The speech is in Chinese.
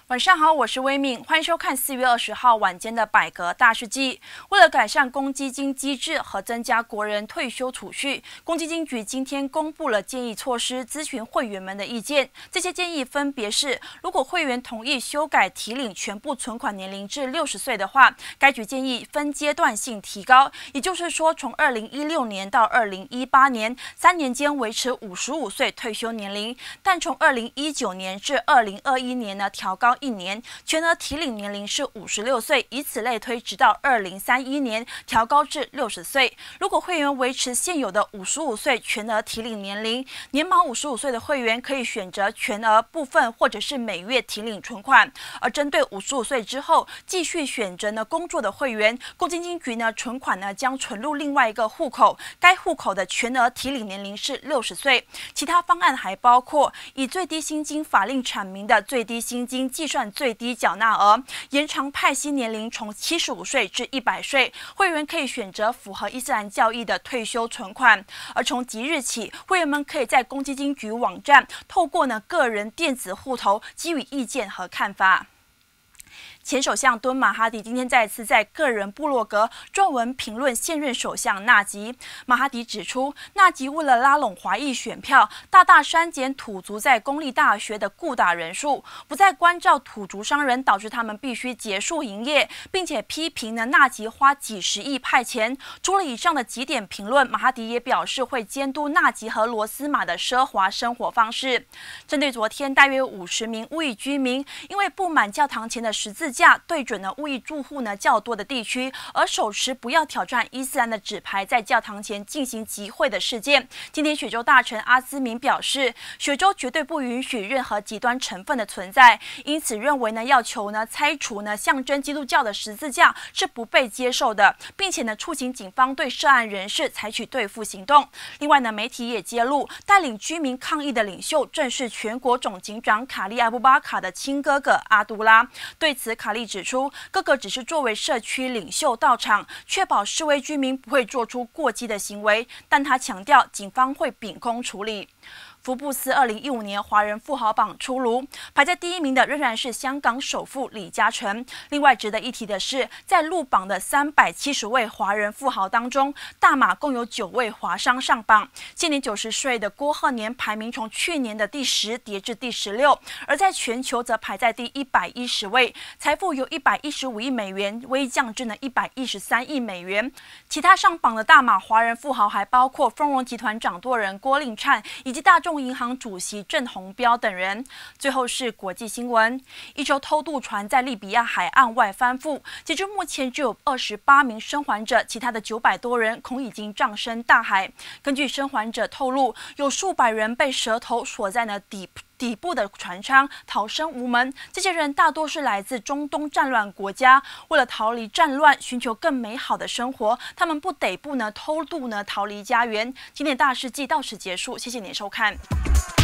晚上好，我是威敏，欢迎收看4月20号晚间的百格大事记。为了改善公积金机制和增加国人退休储蓄，公积金局今天公布了建议措施，咨询会员们的意见。这些建议分别是：如果会员同意修改提领全部存款年龄至60岁的话，该局建议分阶段性提高，也就是说，从2016年到2018年3年间维持55岁退休年龄，但从2019年至2021年呢调高1年，全额提领年龄是56岁，以此类推，直到2031年调高至60岁。如果会员维持现有的55岁全额提领年龄，年满55岁的会员可以选择全额部分或者是每月提领存款。而针对55岁之后继续选择工作的会员，公积金局存款将存入另外一个户口，该户口的全额提领年龄是60岁。其他方案还包括以最低薪金法令阐明的最低薪金计算最低缴纳额，延长派息年龄从75岁至100岁，会员可以选择符合伊斯兰教义的退休存款。而从即日起，会员们可以在公积金局网站透过个人电子户头给予意见和看法。前首相敦马哈迪今天再次在个人部落格撰文评论现任首相纳吉。马哈迪指出，纳吉为了拉拢华裔选票，大大删减土族在公立大学的雇打人数，不再关照土族商人，导致他们必须结束营业，并且批评纳吉花几十亿派钱。除了以上的几点评论，马哈迪也表示会监督纳吉和罗斯玛的奢华生活方式。针对昨天大约50名乌裔居民因为不满教堂前的十字架对准了乌裔住户较多的地区，而手持不要挑战伊斯兰的纸牌在教堂前进行集会的事件，今天雪州大臣阿兹明表示，雪州绝对不允许任何极端成分的存在，因此认为要求拆除象征基督教的十字架是不被接受的，并且促请警方对涉案人士采取对付行动。另外媒体也揭露，带领居民抗议的领袖正是全国总警长卡利阿布巴卡的亲哥哥阿杜拉。对此，卡利指出，哥哥只是作为社区领袖到场，确保示威居民不会做出过激的行为，但他强调警方会秉公处理。福布斯2015年华人富豪榜出炉，排在第1名的仍然是香港首富李嘉诚。另外值得一提的是，在入榜的370位华人富豪当中，大马共有9位华商上榜。现年90岁的郭鹤年排名从去年的第10跌至第16，而在全球则排在第110位，财富由115亿美元微降至113亿美元。其他上榜的大马华人富豪还包括丰荣集团掌舵人郭令灿以及大众银行主席郑鸿标等人。最后是国际新闻，一艘偷渡船在利比亚海岸外翻覆，截至目前只有28名生还者，其他的900多人恐已经葬身大海。根据生还者透露，有数百人被蛇头锁在底部的船舱，逃生无门。这些人大多是来自中东战乱国家，为了逃离战乱，寻求更美好的生活，他们不得不偷渡逃离家园。今天的大事记到此结束，谢谢您的收看。